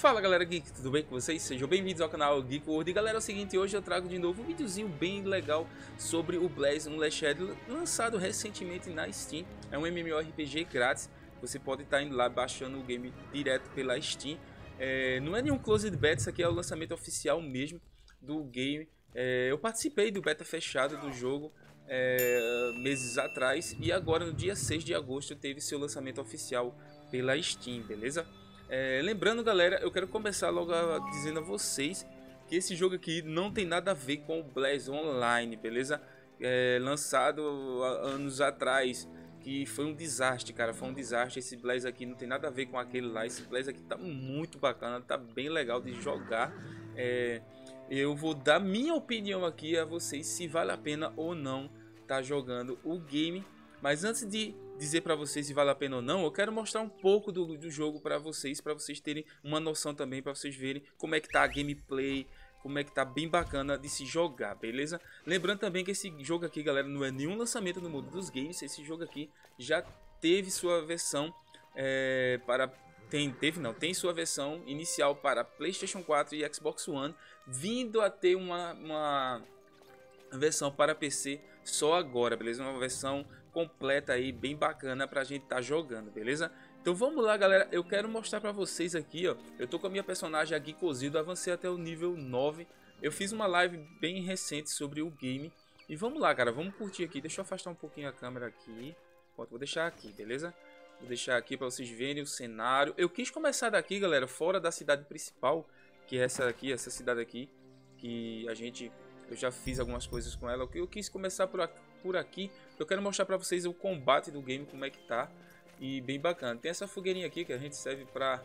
Fala galera geek, tudo bem com vocês? Sejam bem-vindos ao canal Geek World. E galera, é o seguinte, hoje eu trago de novo um videozinho bem legal sobre o Blaze Unleashed, lançado recentemente na Steam. É um MMORPG grátis, você pode estar indo lá baixando o game direto pela Steam. Não é nenhum closed beta, isso aqui é o lançamento oficial mesmo do game. Eu participei do beta fechado do jogo meses atrás e agora no dia 6 de agosto teve seu lançamento oficial pela Steam, beleza? Lembrando galera, eu quero começar logo dizendo a vocês que esse jogo aqui não tem nada a ver com o Blaze Online, beleza? Lançado anos atrás, que foi um desastre, cara, foi um desastre. Esse Blaze aqui não tem nada a ver com aquele lá, esse Blaze aqui tá muito bacana, tá bem legal de jogar. Eu vou dar minha opinião aqui a vocês se vale a pena ou não tá jogando o game, mas antes de dizer para vocês se vale a pena ou não, eu quero mostrar um pouco do jogo para vocês terem uma noção também, para vocês verem como é que tá a gameplay, como é que tá bem bacana de se jogar, beleza? Lembrando também que esse jogo aqui, galera, não é nenhum lançamento no mundo dos games. Esse jogo aqui já teve sua versão tem sua versão inicial para PlayStation 4 e Xbox One, vindo a ter uma versão para PC só agora, beleza? Uma versão completa aí, bem bacana pra gente tá jogando, beleza? Então vamos lá galera, eu quero mostrar pra vocês aqui, ó. Eu tô com a minha personagem aqui cozida, avancei até o nível 9. Eu fiz uma live bem recente sobre o game. E vamos lá cara, vamos curtir aqui. Deixa eu afastar um pouquinho a câmera aqui. Pronto, vou deixar aqui, beleza? Vou deixar aqui pra vocês verem o cenário. Eu quis começar daqui galera, fora da cidade principal, que é essa aqui, essa cidade aqui, que eu já fiz algumas coisas com ela. Eu quis começar por aqui. Eu quero mostrar para vocês o combate do game, como é que tá. E bem bacana. Tem essa fogueirinha aqui que a gente serve para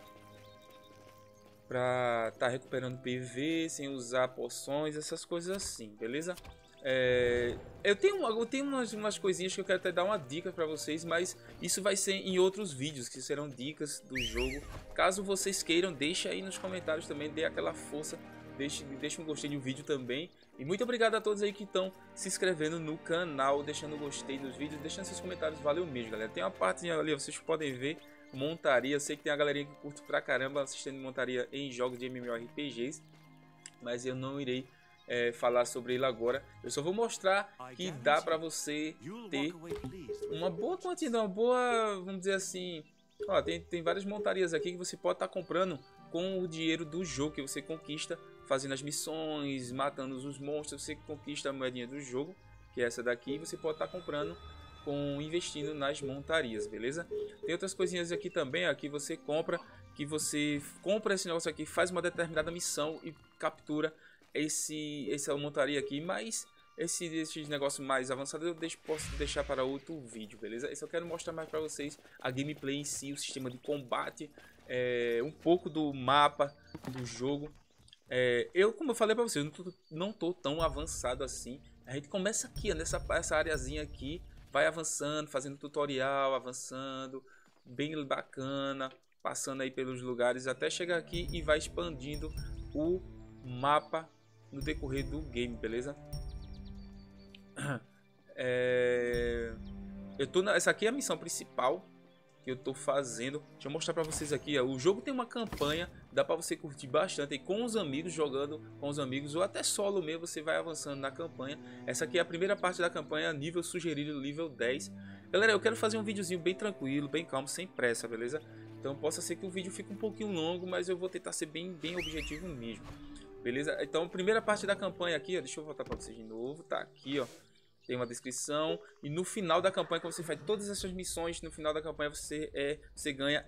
tá recuperando PV, sem usar poções, essas coisas assim, beleza? Eu tenho umas coisinhas que eu quero até dar uma dica para vocês, mas isso vai ser em outros vídeos, que serão dicas do jogo. Caso vocês queiram, deixa aí nos comentários também, dê aquela força. Deixa um gostei no vídeo também. E muito obrigado a todos aí que estão se inscrevendo no canal, deixando um gostei nos vídeos, deixando seus comentários, valeu mesmo galera. Tem uma partezinha ali, vocês podem ver, montaria. Eu sei que tem a galerinha que curte pra caramba assistindo montaria em jogos de MMORPGs, mas eu não irei falar sobre ele agora. Eu só vou mostrar que dá pra você ter uma boa quantidade, uma boa, vamos dizer assim, ó, tem várias montarias aqui que você pode estar comprando com o dinheiro do jogo que você conquista fazendo as missões, matando os monstros. Você conquista a moedinha do jogo, que é essa daqui, e você pode estar comprando investindo nas montarias, beleza? Tem outras coisinhas aqui também, aqui você compra esse negócio aqui, faz uma determinada missão e captura essa montaria aqui, mas esses negócios mais avançados eu posso deixar para outro vídeo, beleza? Esse eu quero mostrar mais para vocês a gameplay em si, o sistema de combate, um pouco do mapa do jogo. Como eu falei para vocês, não tô tão avançado assim. A gente começa aqui, ó, essa areazinha aqui, vai avançando, fazendo tutorial, avançando, bem bacana, passando aí pelos lugares até chegar aqui e vai expandindo o mapa no decorrer do game, beleza? Essa aqui é a missão principal que eu tô fazendo. Deixa eu mostrar para vocês aqui, ó. O jogo tem uma campanha, dá para você curtir bastante aí com os amigos, jogando com os amigos ou até solo mesmo, você vai avançando na campanha. Essa aqui é a primeira parte da campanha, nível sugerido, nível 10. Galera, eu quero fazer um videozinho bem tranquilo, bem calmo, sem pressa, beleza? Então possa ser que o vídeo fique um pouquinho longo, mas eu vou tentar ser bem objetivo mesmo, beleza? Então, primeira parte da campanha aqui, ó, deixa eu voltar para vocês de novo, tá aqui, ó. Tem uma descrição e no final da campanha, quando você faz todas essas missões, no final da campanha você ganha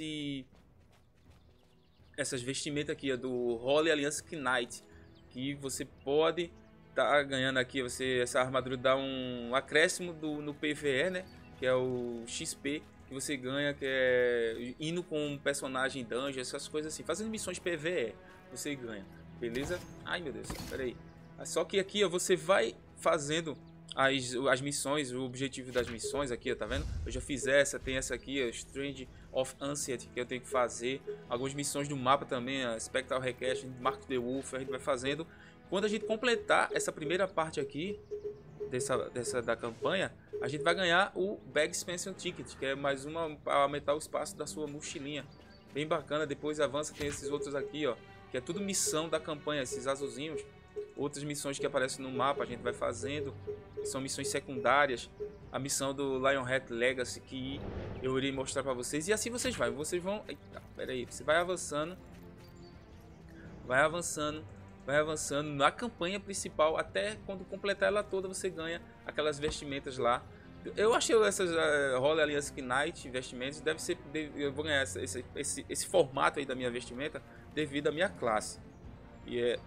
essas vestimentas aqui, ó, do Holy Alliance Knight, que você pode estar ganhando aqui. Essa armadura dá um acréscimo no PVE, né? Que é o XP que você ganha, que é indo com um personagem dungeon, essas coisas assim, fazendo missões PVE, você ganha, beleza? Ai meu Deus, peraí. Só que aqui, ó, você vai fazendo as missões, o objetivo das missões aqui, ó, tá vendo? Eu já fiz essa, tem essa aqui, ó, Strange of Ancient, que eu tenho que fazer. Algumas missões do mapa também, a Spectral Request, Mark the Wolf, a gente vai fazendo. Quando a gente completar essa primeira parte aqui, da campanha, a gente vai ganhar o Bag Expansion Ticket, que é mais uma para aumentar o espaço da sua mochilinha. bem bacana. Depois avança, tem esses outros aqui, ó, que é tudo missão da campanha, esses azulzinhos. Outras missões que aparecem no mapa, a gente vai fazendo, são missões secundárias. A missão do Lionheart Legacy, que eu irei mostrar para vocês. E assim vocês vão... Eita, pera aí, você vai avançando. Vai avançando na campanha principal. Até quando completar ela toda, você ganha aquelas vestimentas lá. Eu achei essas Holy Alliance Knight vestimentas, deve ser... Eu vou ganhar esse formato aí da minha vestimenta devido à minha classe. E é...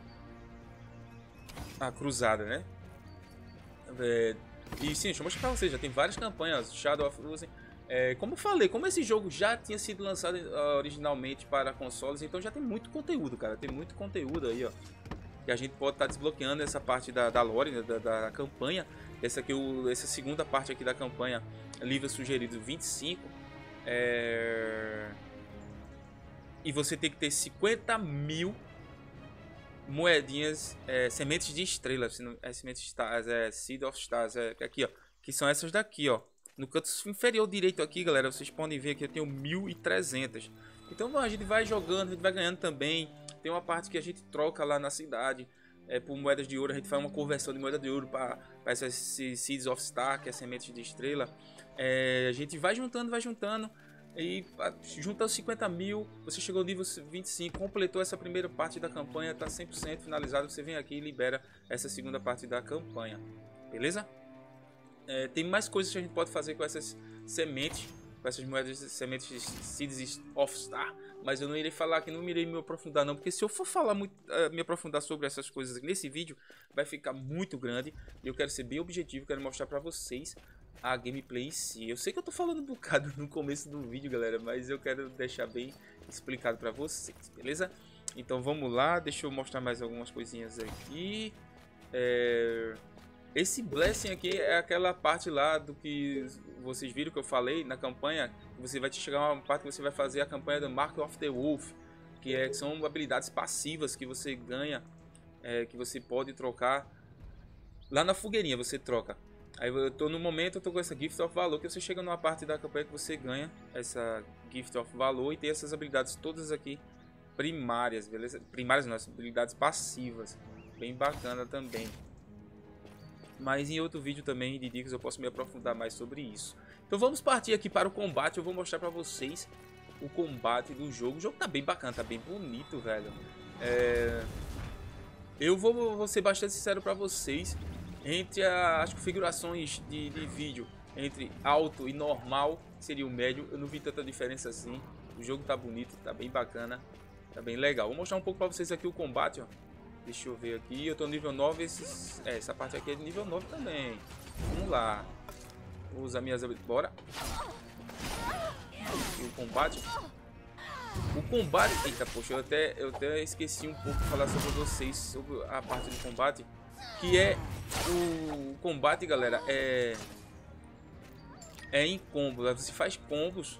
a cruzada, né? E sim, deixa eu mostrar pra vocês, já tem várias campanhas. Shadow of Losing, como eu falei, como esse jogo já tinha sido lançado originalmente para consoles, então já tem muito conteúdo, cara. Tem muito conteúdo aí, ó, que a gente pode estar desbloqueando. Essa parte da lore, né, da campanha. Essa segunda parte aqui da campanha, livro sugerido 25. E você tem que ter 50 mil moedinhas, sementes de estrelas, sementes de stars, Seed of Stars, aqui, ó, que são essas daqui, ó. No canto inferior direito aqui, galera, vocês podem ver que eu tenho 1.300. Então a gente vai jogando, a gente vai ganhando também. Tem uma parte que a gente troca lá na cidade por moedas de ouro. A gente faz uma conversão de moeda de ouro para essas Seeds of Star, que é sementes de estrela. A gente vai juntando. E junta os 50 mil, você chegou ao nível 25, completou essa primeira parte da campanha, está 100% finalizado. Você vem aqui e libera essa segunda parte da campanha, beleza? Tem mais coisas que a gente pode fazer com essas sementes, com essas moedas, sementes de Seeds of Star, mas eu não irei falar aqui, não irei me aprofundar não, porque se eu for falar muito, me aprofundar sobre essas coisas nesse vídeo, vai ficar muito grande. E eu quero ser bem objetivo, quero mostrar para vocês a gameplay em si. Eu sei que eu tô falando um bocado no começo do vídeo, galera, mas eu quero deixar bem explicado para vocês, beleza? Então vamos lá, deixa eu mostrar mais algumas coisinhas aqui. Esse Blessing aqui é aquela parte lá do que vocês viram que eu falei na campanha. Você vai chegar uma parte que você vai fazer a campanha do Mark of the Wolf, que são habilidades passivas que você ganha, que você pode trocar lá na fogueirinha, você troca. Aí eu tô no momento, eu tô com essa Gift of Valor, que você chega numa parte da campanha que você ganha essa Gift of Valor e tem essas habilidades todas aqui primárias, beleza? Primárias não, habilidades passivas, bem bacana também. Mas em outro vídeo também de dicas eu posso me aprofundar mais sobre isso. Então vamos partir aqui para o combate, eu vou mostrar pra vocês o combate do jogo. O jogo tá bem bacana, tá bem bonito, velho. Eu vou ser bastante sincero pra vocês. Entre as configurações de vídeo, entre alto e normal, que seria o médio, eu não vi tanta diferença assim. O jogo tá bonito, tá bem bacana, tá bem legal. Vou mostrar um pouco pra vocês aqui o combate, ó. Deixa eu ver aqui, eu tô no nível 9, essa parte aqui é de nível 9 também. Vamos lá. Vou usar minhas habilidades, bora. E o combate. Eita, poxa, eu até esqueci um pouco de falar sobre vocês, sobre a parte do combate. Que é o combate, galera, em combo. Você faz combos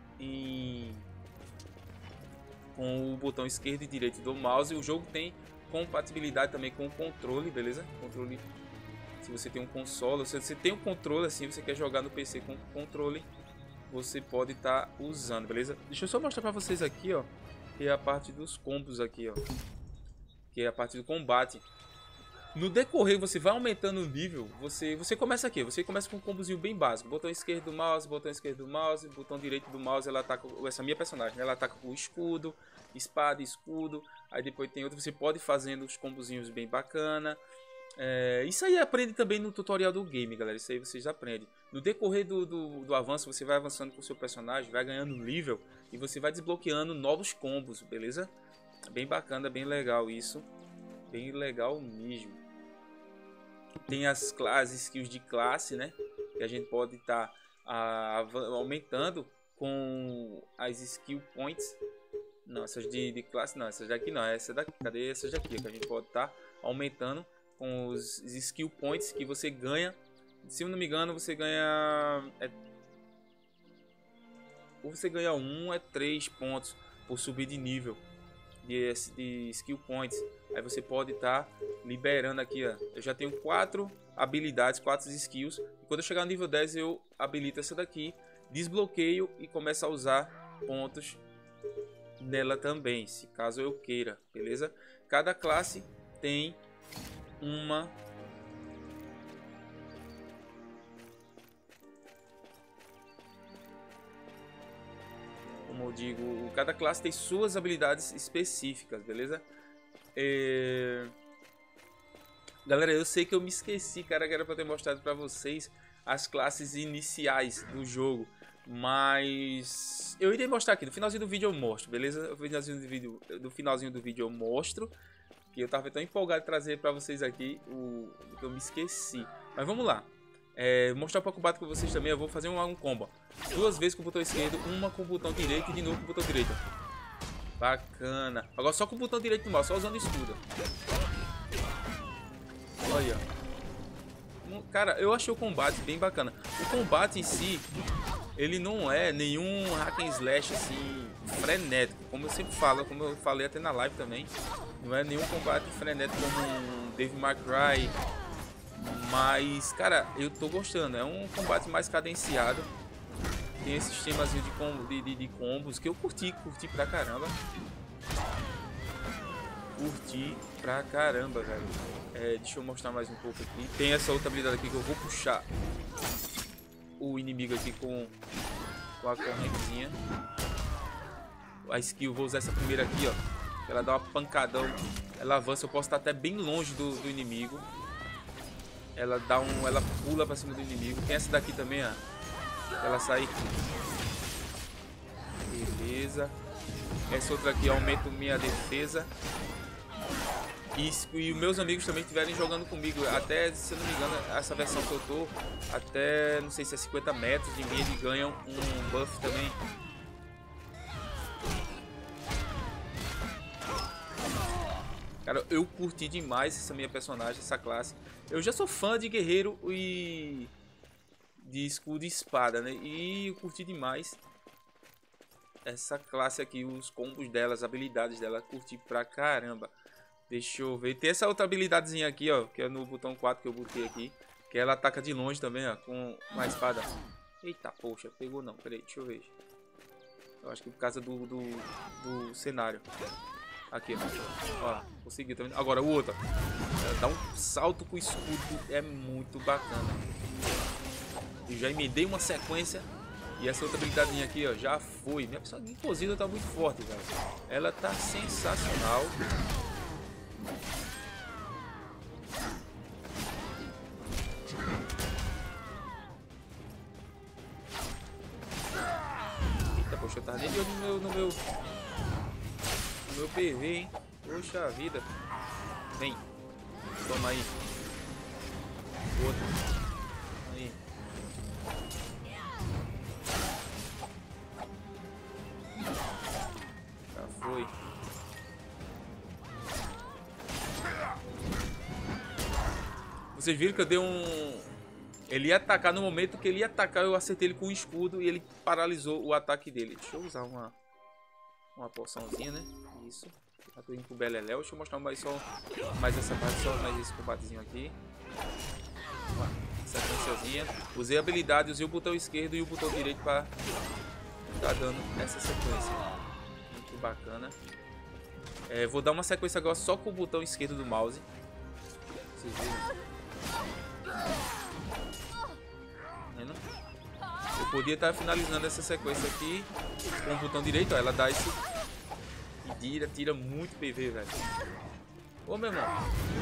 com o botão esquerdo e direito do mouse. O jogo tem compatibilidade também com o controle, beleza? Controle, se você tem um console, se você tem um controle assim, você quer jogar no PC com controle, você pode estar usando, beleza? Deixa eu só mostrar pra vocês aqui, ó, que é a parte dos combos aqui, ó, que é a parte do combate. No decorrer, você vai aumentando o nível, você começa aqui, você começa com um combozinho bem básico. Botão esquerdo do mouse, botão direito do mouse, ela ataca, essa minha personagem, né? Ela ataca com escudo, espada, escudo. Aí depois tem outro, você pode ir fazendo os combozinhos bem bacana. Isso aí aprende também no tutorial do game, galera, isso aí vocês aprendem. No decorrer do avanço, você vai avançando com o seu personagem, vai ganhando nível e você vai desbloqueando novos combos, beleza? Bem bacana, bem legal isso. Bem legal mesmo. Tem as skills de classe, né? Que a gente pode estar aumentando com as skill points. Não, essas de classe não, essas daqui não, essa daqui, cadê essas daqui? Que a gente pode estar aumentando com os skill points que você ganha. Se eu não me engano, você ganha ou você ganha 3 pontos por subir de nível de skill points. Aí você pode estar liberando aqui, ó. Eu já tenho 4 habilidades, 4 skills. E quando eu chegar no nível 10, eu habilito essa daqui, desbloqueio e começo a usar pontos nela também, se caso eu queira, beleza? Cada classe tem uma... Como eu digo, cada classe tem suas habilidades específicas, beleza? Galera, eu sei que eu me esqueci, cara, que era pra ter mostrado pra vocês as classes iniciais do jogo. Mas eu irei mostrar aqui, no finalzinho do vídeo eu mostro, beleza? No finalzinho do vídeo eu mostro. Que eu tava tão empolgado de trazer pra vocês aqui o que eu me esqueci. Mas vamos lá. Mostrar para o combate com vocês também. Eu vou fazer um combo. 2 vezes com o botão esquerdo, uma com o botão direito e de novo com o botão direito. Bacana. Agora só com o botão direito do mouse, só usando escudo. Olha. Cara, eu achei o combate bem bacana. O combate em si, ele não é nenhum hack and slash assim frenético, como eu sempre falo, como eu falei até na live também. Não é nenhum combate frenético como um Devil May Cry. Mas, cara, eu tô gostando. É um combate mais cadenciado. Tem esse sistemazinho de combos que eu curti pra caramba. Curti pra caramba, velho. Deixa eu mostrar mais um pouco aqui. Tem essa outra habilidade aqui que eu vou puxar o inimigo aqui com a correntezinha. A skill, vou usar essa primeira aqui, ó. Ela dá uma pancadão. Ela avança, eu posso estar até bem longe do inimigo. Ela pula pra cima do inimigo. Tem essa daqui também, ó. Ela sai. Beleza. Essa outra aqui aumenta minha defesa. E os meus amigos também estiverem jogando comigo. Até, se eu não me engano, essa versão que eu tô, até, não sei se é 50 metros de mim, eles ganham um buff também. Cara, eu curti demais essa minha personagem, essa classe. Eu já sou fã de guerreiro e de escudo e espada, né? E eu curti demais essa classe aqui, os combos dela, as habilidades dela, curti pra caramba. Deixa eu ver. Tem essa outra habilidadezinha aqui, ó, que é no botão 4 que eu botei aqui, que ela ataca de longe também, ó, com uma espada. Eita, poxa, pegou não. Peraí, deixa eu ver. Eu acho que por causa do cenário. Aqui, ó, conseguiu também. Agora o outro, dá um salto com o escudo, é muito bacana. Eu já emendei uma sequência. E essa outra habilidadezinha aqui, ó, já foi. Minha pessoa inclusive tá muito forte, velho. Ela tá sensacional. Eita, poxa, eu tava nem de olho no meu PV, hein? Poxa vida. Vem. Toma aí. Outro. Aí. Já foi. Vocês viram que eu dei um... Ele ia atacar, no momento que ele ia atacar, eu acertei ele com um escudo e ele paralisou o ataque dele. Deixa eu usar uma poçãozinha, né? Isso. Já tô indo pro Beleléu. Deixa eu mostrar mais essa parte, só mais esse combatezinho aqui. Uma sequenciazinha. Usei a habilidade, usei o botão esquerdo e o botão direito para tá dando essa sequência. Muito bacana. Vou dar uma sequência agora só com o botão esquerdo do mouse. Vocês viram? Eu podia estar finalizando essa sequência aqui com o botão direito, ó, ela dá esse e tira muito PV, velho. Ô, meu irmão.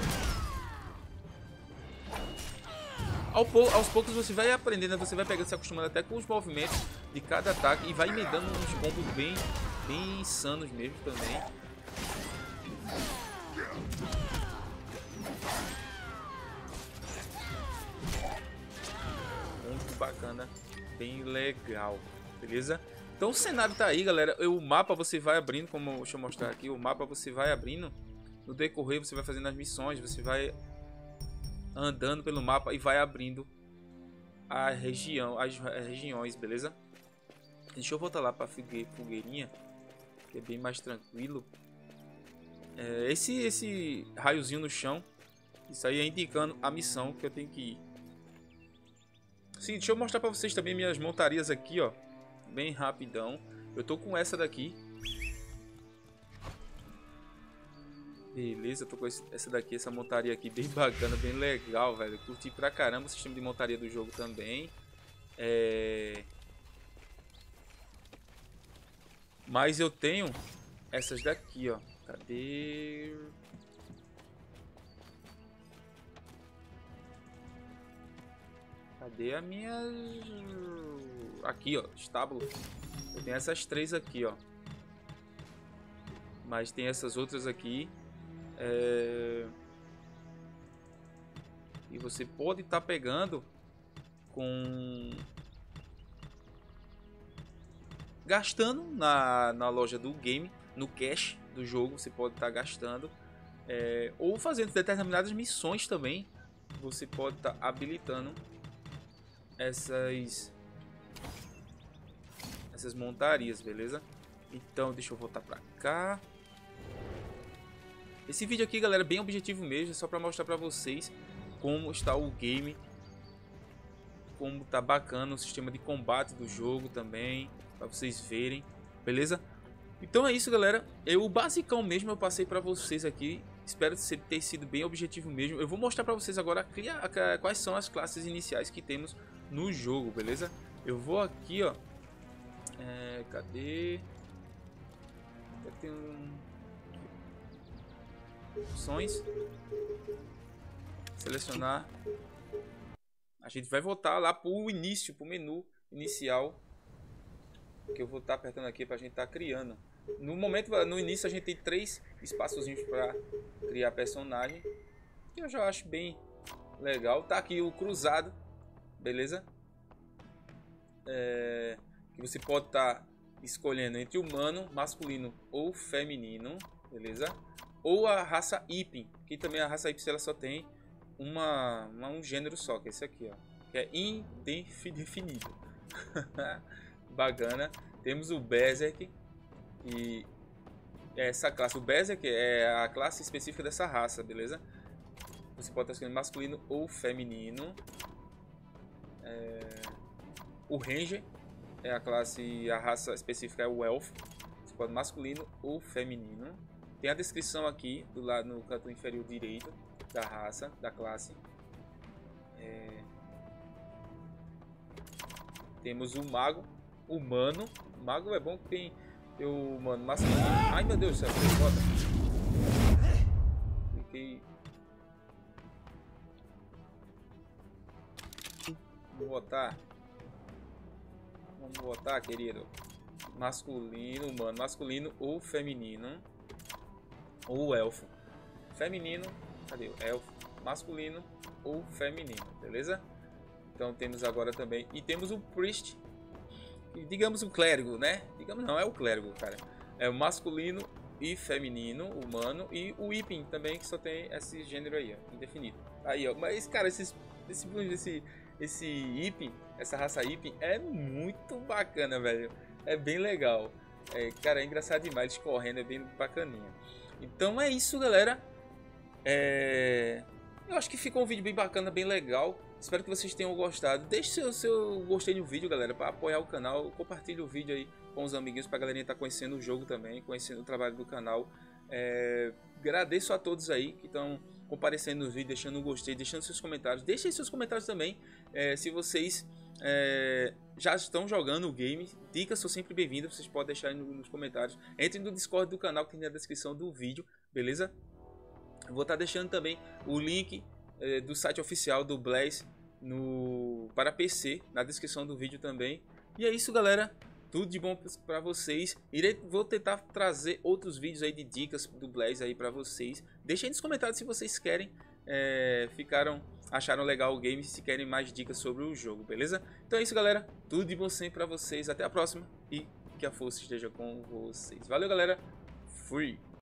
Aos poucos você vai aprendendo, você vai pegando, se acostumando até com os movimentos de cada ataque e vai emendando uns combos bem insanos mesmo também. Muito bacana, bem legal, beleza? Então o cenário tá aí, galera. O mapa você vai abrindo, como deixa eu mostrar aqui, o mapa você vai abrindo no decorrer, você vai fazendo as missões, você vai andando pelo mapa e vai abrindo as regiões, beleza? Deixa eu voltar lá para fogueirinha, que é bem mais tranquilo. Esse raiozinho no chão, isso aí é indicando a missão que eu tenho que ir. Sim, deixa eu mostrar para vocês também minhas montarias aqui, ó, bem rapidão. Eu tô com essa daqui, Beleza, tô com essa daqui, essa montaria aqui bem bacana, bem legal, velho. Curti pra caramba o sistema de montaria do jogo também. Mas eu tenho essas daqui, ó. Cadê? Cadê a minha... Aqui, ó, estábulo. Eu tenho essas 3 aqui, ó. Mas tem essas outras aqui. E você pode estar pegando com... Gastando na loja do game, no cash do jogo, você pode estar gastando. Ou fazendo determinadas missões também. Você pode estar habilitando essas montarias, beleza? Então, deixa eu voltar pra cá. Esse vídeo aqui, galera, é bem objetivo mesmo, é só pra mostrar pra vocês como está o game, como tá bacana o sistema de combate do jogo também, pra vocês verem, beleza? Então é isso, galera, o basicão mesmo eu passei pra vocês aqui, espero ter sido bem objetivo mesmo. Eu vou mostrar pra vocês agora quais são as classes iniciais que temos no jogo, beleza? Eu vou aqui, ó, cadê? Tem opções, selecionar. A gente vai voltar lá pro início, pro menu inicial, que eu vou estar apertando aqui pra gente estar criando. No início a gente tem 3 espaçozinhos para criar personagem, que eu já acho bem legal. Tá aqui o cruzado, beleza? Que você pode estar escolhendo entre humano, masculino ou feminino, beleza? Ou a raça Ipin, que também a raça Ipin ela só tem um gênero só, que é esse aqui, ó, que é indefinido. Bacana. Temos o Berserk, e essa classe, o Berserk é a classe específica dessa raça, beleza? Você pode estar escolhendo masculino ou feminino. O Ranger é a raça específica é o Elf. Você pode masculino ou feminino. Tem a descrição aqui do lado no canto inferior direito da raça, da classe. Temos o mago, humano. O mago é bom que tem o humano masculino. Ai meu Deus do céu, bota. Cliquei. Vamos botar, querido. Masculino, humano, masculino ou feminino. Ou elfo. Feminino, cadê o elfo? Masculino ou feminino, beleza? Então temos agora também, e temos o priest, digamos o clérigo, né? Digamos não, é o clérigo, cara. É o masculino e feminino, humano, e o Ipin também, que só tem esse gênero aí, ó, indefinido. Aí, ó, mas cara, esse Ipin, essa raça Ipin é muito bacana, velho. É bem legal. Cara, é engraçado demais, eles correndo, é bem bacaninha. Então é isso, galera. Eu acho que ficou um vídeo bem bacana, bem legal. Espero que vocês tenham gostado. Deixe seu gostei no vídeo, galera, para apoiar o canal. Compartilhe o vídeo aí com os amiguinhos, para a galerinha estar conhecendo o jogo também, conhecendo o trabalho do canal. Agradeço a todos aí que estão comparecendo no vídeo, deixando um gostei, deixando seus comentários. Deixem seus comentários também, se vocês já estão jogando o game. Dicas são sempre bem-vindas, vocês podem deixar aí nos comentários. Entrem no Discord do canal que tem na descrição do vídeo, beleza? Eu vou estar deixando também o link do site oficial do Blaze para PC na descrição do vídeo também. E é isso, galera. Tudo de bom para vocês. Vou tentar trazer outros vídeos aí de dicas do Blaze aí para vocês. Deixem aí nos comentários se vocês querem, acharam legal o game, se querem mais dicas sobre o jogo, beleza? Então é isso, galera. Tudo de bom sempre para vocês. Até a próxima e que a força esteja com vocês. Valeu, galera. Fui.